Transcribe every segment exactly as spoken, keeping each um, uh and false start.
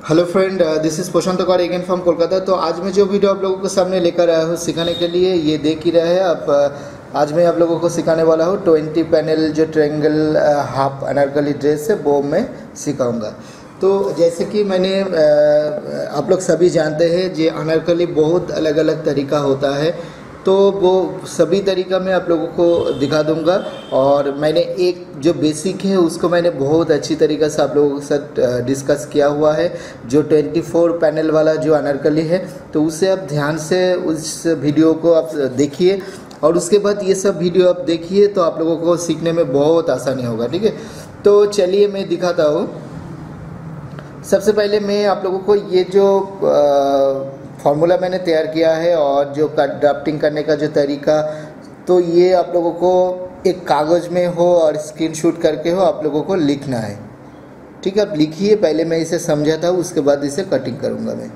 Hello friend, this is Prashant Kaur again from Kolkata. तो आज मैं जो वीडियो आप लोगों के सामने लेकर आया हूँ सिखाने के लिए, ये देख ही रहे हैं आप। आज मैं आप लोगों को सिखाने वाला हूँ ट्वेंटी पैनल जो ट्रायंगल हाफ अनारकली ड्रेस है वो मैं सिखाऊंगा। तो जैसे कि मैंने आप लोग सभी जानते हैं जे अनारकली बहुत अलग अलग तरीका होता है, तो वो सभी तरीका मैं आप लोगों को दिखा दूंगा। और मैंने एक जो बेसिक है उसको मैंने बहुत अच्छी तरीक़ा से आप लोगों के साथ डिस्कस किया हुआ है, जो चौबीस पैनल वाला जो अनारकली है। तो उसे आप ध्यान से उस वीडियो को आप देखिए और उसके बाद ये सब वीडियो आप देखिए तो आप लोगों को सीखने में बहुत आसानी होगा। ठीक है, तो चलिए मैं दिखाता हूँ। सबसे पहले मैं आप लोगों को ये जो आ, फार्मूला मैंने तैयार किया है और जो ड्राफ्टिंग करने का जो तरीका, तो ये आप लोगों को एक कागज़ में हो और स्क्रीनशॉट करके हो आप लोगों को लिखना है। ठीक है, आप लिखिए। पहले मैं इसे समझाता हूँ, उसके बाद इसे कटिंग करूँगा मैं।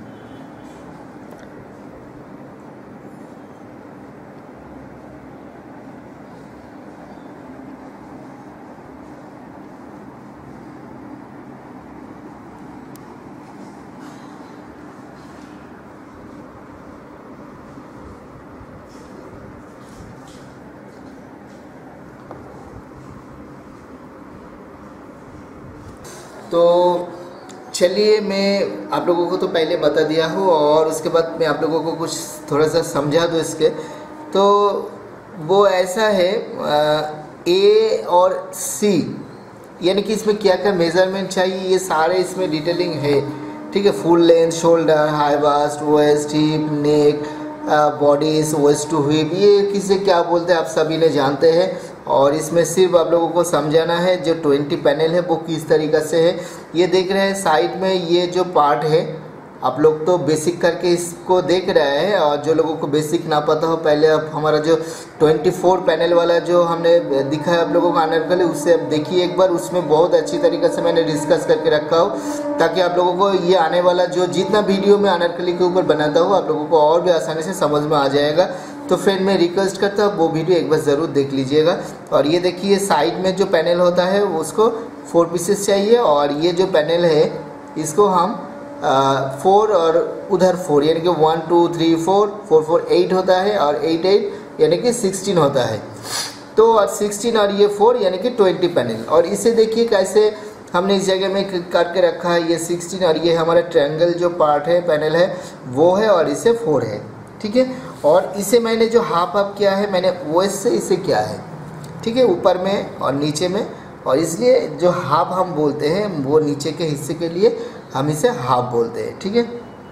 तो चलिए, मैं आप लोगों को तो पहले बता दिया हूँ और उसके बाद मैं आप लोगों को कुछ थोड़ा सा समझा दूँ इसके। तो वो ऐसा है, ए और सी यानी कि इसमें क्या क्या मेज़रमेंट चाहिए ये सारे इसमें डिटेलिंग है। ठीक है, full length, shoulder, high bust, waist, hip, neck, bodice, waist to hip, ये किसे क्या बोलते हैं आप सभी ने जानते हैं। और इसमें सिर्फ आप लोगों को समझाना है जो ट्वेंटी पैनल है वो किस तरीक़ा से है। ये देख रहे हैं साइड में ये जो पार्ट है, आप लोग तो बेसिक करके इसको देख रहे हैं, और जो लोगों को बेसिक ना पता हो पहले आप हमारा जो चौबीस पैनल वाला जो हमने दिखा है आप लोगों को अनारकली, उससे आप देखिए एक बार। उसमें बहुत अच्छी तरीके से मैंने डिस्कस करके रखा हो ताकि आप लोगों को ये आने वाला जो जितना वीडियो मैं अनारकली के ऊपर बनाता हूँ आप लोगों को और भी आसानी से समझ में आ जाएगा। तो फ्रेंड मैं रिक्वेस्ट करता हूँ वो वीडियो एक बार ज़रूर देख लीजिएगा। और ये देखिए साइड में जो पैनल होता है उसको फोर पीसेस चाहिए, और ये जो पैनल है इसको हम फोर और उधर फोर यानी कि one two three four four four eight होता है, और एट एट यानी कि सिक्सटीन होता है। तो और सिक्सटीन और ये फोर यानी कि ट्वेंटी पैनल। और इसे देखिए कैसे हमने इस जगह में काट के रखा है। ये सिक्सटीन और ये हमारा ट्रायंगल जो पार्ट है पैनल है वो है, और इसे फोर है। ठीक है, और इसे मैंने जो हाफ हाफ किया है मैंने वेस्ट से इसे किया है। ठीक है, ऊपर में और नीचे में, और इसलिए जो हाफ हम बोलते हैं वो नीचे के हिस्से के लिए हम इसे हाफ बोलते हैं। ठीक है,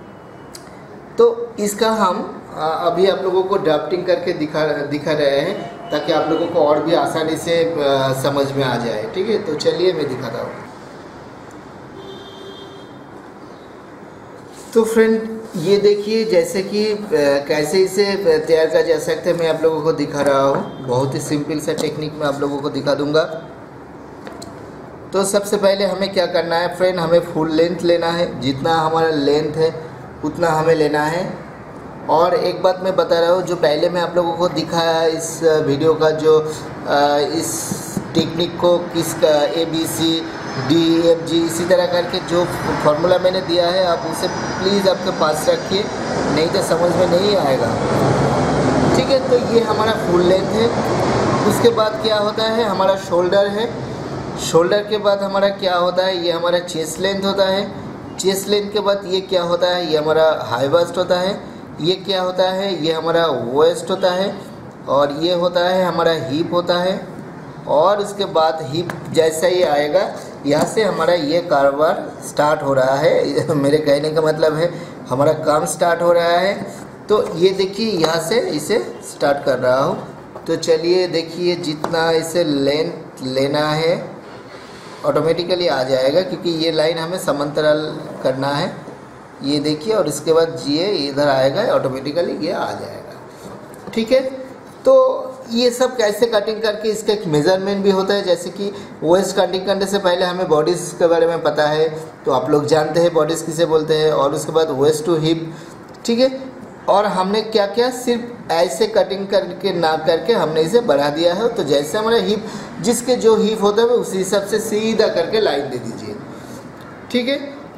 तो इसका हम अभी आप लोगों को ड्राफ्टिंग करके दिखा दिखा रहे हैं ताकि आप लोगों को और भी आसानी से समझ में आ जाए। ठीक है, तो चलिए मैं दिखाता हूँ। तो फ्रेंड ये देखिए जैसे कि कैसे इसे तैयार किया जा सकता है मैं आप लोगों को दिखा रहा हूँ। बहुत ही सिंपल सा टेक्निक मैं आप लोगों को दिखा दूंगा। तो सबसे पहले हमें क्या करना है फ्रेंड, हमें फुल लेंथ लेना है। जितना हमारा लेंथ है उतना हमें लेना है। और एक बात मैं बता रहा हूँ, जो पहले मैं आप लोगों को दिखाया इस वीडियो का जो इस टेक्निक को किस का A B C D F G इसी तरह करके जो फार्मूला मैंने दिया है आप उसे प्लीज़ आपके पास रखिए, नहीं तो समझ में नहीं आएगा। ठीक है, तो ये हमारा फुल लेंथ है। उसके बाद क्या होता है, हमारा शोल्डर है। शोल्डर के बाद हमारा क्या होता है, ये हमारा चेस्ट लेंथ होता है। चेस्ट लेंथ के बाद ये क्या होता है, ये हमारा हाई बास्ट होता है। ये क्या होता है, ये हमारा वेस्ट होता है। और ये होता है हमारा हिप होता है। और उसके बाद हिप जैसा ही आएगा यहाँ से हमारा ये कारोबार स्टार्ट हो रहा है। मेरे कहने का मतलब है हमारा काम स्टार्ट हो रहा है। तो ये देखिए यहाँ से इसे स्टार्ट कर रहा हूँ। तो चलिए देखिए जितना इसे लेंथ लेना है ऑटोमेटिकली आ जाएगा, क्योंकि ये लाइन हमें समांतराल करना है। ये देखिए, और इसके बाद ये इधर आएगा ऑटोमेटिकली ये आ जाएगा। ठीक है, तो ये सब कैसे कटिंग करके इसका एक मेज़रमेंट भी होता है। जैसे कि वेस्ट कटिंग करने से पहले हमें बॉडीज़ के बारे में पता है, तो आप लोग जानते हैं बॉडीज़ किसे बोलते हैं। और उसके बाद वेस्ट टू हिप। ठीक है, और हमने क्या किया, सिर्फ ऐसे कटिंग करके ना करके हमने इसे बढ़ा दिया है। तो जैसे हमारा हिप जिसके जो हिप होता है उसी हिसाब से सीधा करके लाइन दे दीजिए। ठीक है,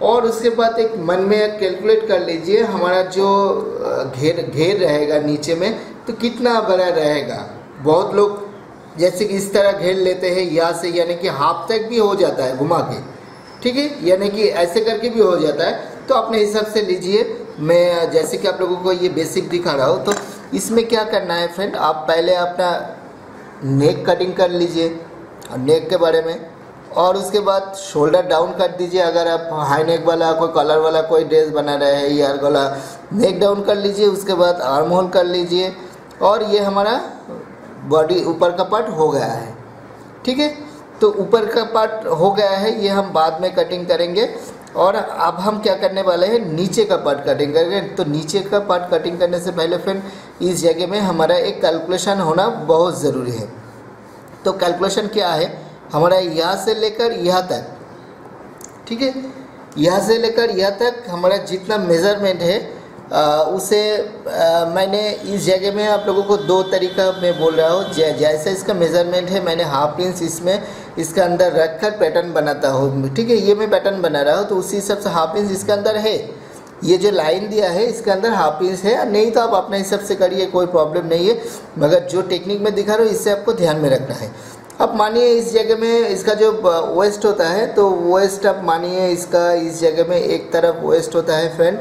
और उसके बाद एक मन में कैलकुलेट कर लीजिए हमारा जो घेर घेर रहेगा नीचे में तो कितना बड़ा रहेगा। बहुत लोग जैसे कि इस तरह घेर लेते हैं यहाँ से, यानी कि हाफ तक भी हो जाता है घुमा के, ठीक है, यानी कि ऐसे करके भी हो जाता है। तो अपने हिसाब से लीजिए। मैं जैसे कि आप लोगों को ये बेसिक दिखा रहा हूँ। तो इसमें क्या करना है फ्रेंड, आप पहले अपना नेक कटिंग कर लीजिए नेक के बारे में, और उसके बाद शोल्डर डाउन कर दीजिए। अगर आप हाई नेक वाला कोई कलर वाला कोई ड्रेस बना रहे हैं यार गला, नेक डाउन कर लीजिए। उसके बाद आर्म होल कर लीजिए, और ये हमारा बॉडी ऊपर का पार्ट हो गया है, ठीक है। तो ऊपर का पार्ट हो गया है, ये हम बाद में कटिंग करेंगे। और अब हम क्या करने वाले हैं, नीचे का पार्ट कटिंग करेंगे। तो नीचे का पार्ट कटिंग करने से पहले फ्रेंड इस जगह में हमारा एक कैलकुलेशन होना बहुत ज़रूरी है। तो कैलकुलेशन क्या है, हमारा यहाँ से लेकर यहाँ तक, ठीक है, यहाँ से लेकर यहाँ तक हमारा जितना मेज़रमेंट है आ, उसे आ, मैंने इस जगह में आप लोगों को दो तरीका मैं बोल रहा हूँ। जै, जैसा इसका मेज़रमेंट है मैंने हाफ इंच इसमें इसका अंदर रख कर पैटर्न बनाता हूँ, ठीक है। ये मैं पैटर्न बना रहा हूँ तो उसी हिसाब से हाफ इंच इसके अंदर है। ये जो लाइन दिया है इसके अंदर हाफ इंच है, नहीं तो आप अपने हिसाब से करिए, कोई प्रॉब्लम नहीं है। मगर जो टेक्निक में दिखा रहा हूँ इससे आपको ध्यान में रखना है। अब मानिए इस जगह में इसका जो वेस्ट होता है, तो वेस्ट अब मानिए इसका इस जगह में एक तरफ वेस्ट होता है फ्रेंड,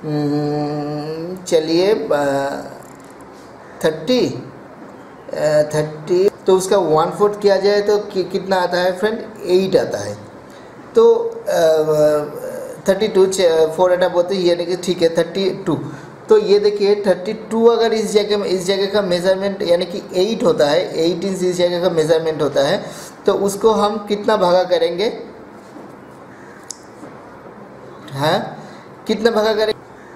चलिए थर्टी थर्टी तो उसका वन फोर्थ किया जाए तो कि, कितना आता है फ्रेंड, एट आता है। तो थर्टी टू फोर एट बोलते हैं, यानी कि ठीक है थर्टी टू। तो ये देखिए थर्टी टू अगर इस जगह में इस जगह का मेज़रमेंट यानी कि एट होता है, एट इंच इस जगह का मेज़रमेंट होता है, तो उसको हम कितना भागा करेंगे, हाँ कितना भागा करेंगे।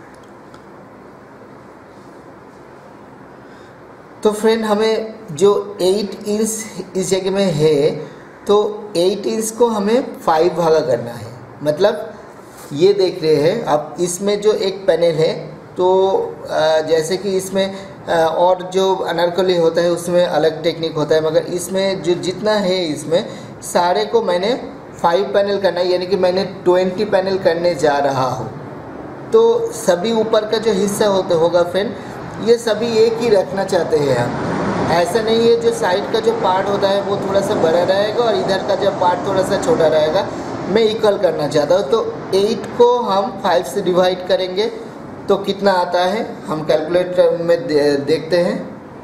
तो फ्रेंड हमें जो एट इंच इस जगह में है, तो एट इंच को हमें फाइव भागा करना है। मतलब ये देख रहे हैं आप, इसमें जो एक पैनल है, तो जैसे कि इसमें और जो अनारकली होता है उसमें अलग टेक्निक होता है, मगर इसमें जो जितना है इसमें सारे को मैंने फाइव पैनल करना है, यानी कि मैंने ट्वेंटी पैनल करने जा रहा हूँ। तो सभी ऊपर का जो हिस्सा होता होगा फ्रेंड, ये सभी एक ही रखना चाहते हैं हम। ऐसा नहीं है जो साइड का जो पार्ट होता है वो थोड़ा सा बड़ा रहेगा और इधर का जो पार्ट थोड़ा सा छोटा रहेगा, मैं इक्वल करना चाहता हूँ। तो एट को हम फाइव से डिवाइड करेंगे तो कितना आता है हम कैलकुलेटर में दे, देखते हैं।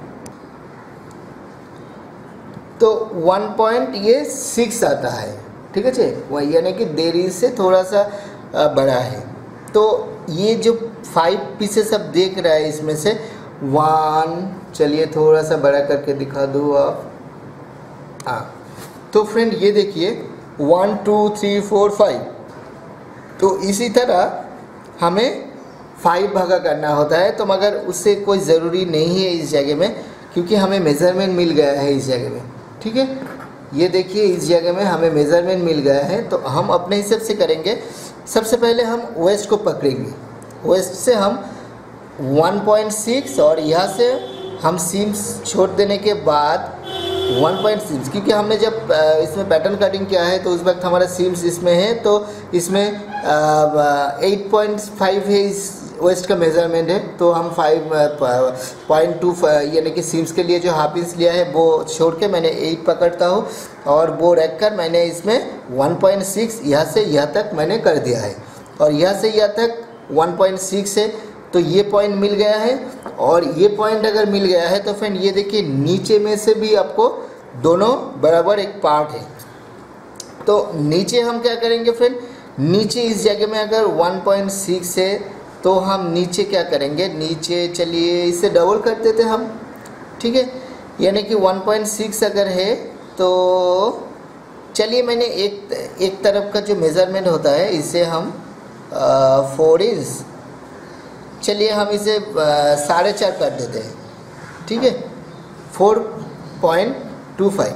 तो वन पॉइंट ये सिक्स आता है, ठीक है जी, वही यानी कि देरी से थोड़ा सा बड़ा है। तो ये जो फाइव पीसेस अब देख रहा है इसमें से वन, चलिए थोड़ा सा बड़ा करके दिखा दो आप, हाँ। तो फ्रेंड ये देखिए one two three four five, तो इसी तरह हमें फाइव भागा करना होता है। तो मगर उससे कोई ज़रूरी नहीं है इस जगह में, क्योंकि हमें मेज़रमेंट मिल गया है इस जगह में, ठीक है। ये देखिए इस जगह में हमें मेज़रमेंट मिल गया है, तो हम अपने हिसाब से करेंगे। सबसे पहले हम वेस्ट को पकड़ेंगे, वेस्ट से हम वन पॉइंट सिक्स और यहाँ से हम सीम्स छोड़ देने के बाद वन पॉइंट सिक्स, क्योंकि हमने जब इसमें पैटर्न कटिंग किया है तो उस वक्त हमारा सीम्स इसमें है, तो इसमें एट पॉइंट फाइव है इस वेस्ट का मेज़रमेंट है। तो हम फाइव पॉइंट टू यानी कि सीम्स के लिए जो हाफ इंच लिया है वो छोड़ के मैंने एट पकड़ता हूँ, और वो रख कर मैंने इसमें वन पॉइंट सिक्स यहाँ से यहाँ तक मैंने कर दिया है, और यहाँ से यहाँ तक वन पॉइंट सिक्स है। तो ये पॉइंट मिल गया है, और ये पॉइंट अगर मिल गया है तो फ्रेंड ये देखिए नीचे में से भी आपको दोनों बराबर एक पार्ट है। तो नीचे हम क्या करेंगे फ्रेंड, नीचे इस जगह में अगर वन पॉइंट सिक्स है तो हम नीचे क्या करेंगे, नीचे चलिए इसे डबल कर देते हम, ठीक है। यानी कि वन पॉइंट सिक्स अगर है तो चलिए मैंने एक एक तरफ का जो मेज़रमेंट होता है इसे हम फोर इंच, चलिए हम इसे साढ़े चार कर देते हैं, ठीक है, four point two five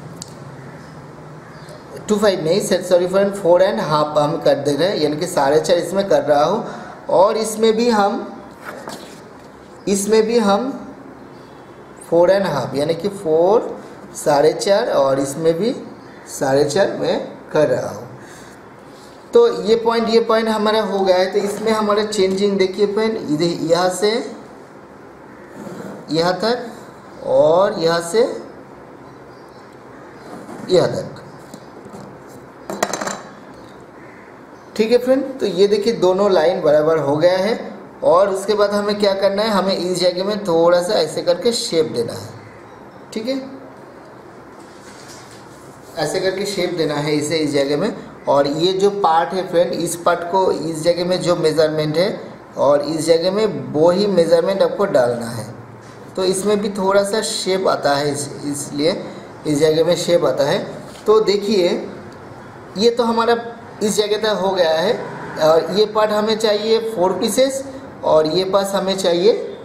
two five नहीं sir sorry friend, four and half हम कर दे रहे हैं, यानी कि साढ़े चार इसमें कर रहा हूँ। और इसमें भी हम इसमें भी हम फोर एंड हाफ यानी कि फोर साढ़े चार, और इसमें भी साढ़े चार मैं कर रहा हूँ। तो ये पॉइंट ये पॉइंट हमारा हो गया है। तो इसमें हमारा चेंजिंग देखिए फ्रेंड, इधर यहाँ से यहाँ तक और यहाँ से यहाँ तक, ठीक है फ्रेंड। तो ये देखिए दोनों लाइन बराबर हो गया है। और उसके बाद हमें क्या करना है, हमें इस जगह में थोड़ा सा ऐसे करके शेप देना है, ठीक है, ऐसे करके शेप देना है इसे इस जगह में। और ये जो पार्ट है फ्रेंड, इस पार्ट को इस जगह में जो मेज़रमेंट है और इस जगह में वो ही मेज़रमेंट आपको डालना है। तो इसमें भी थोड़ा सा शेप आता है, इस इसलिए इस जगह में शेप आता है। तो देखिए ये तो हमारा इस जगह तक हो गया है। और ये पार्ट हमें चाहिए फोर पीसेस और ये पास हमें चाहिए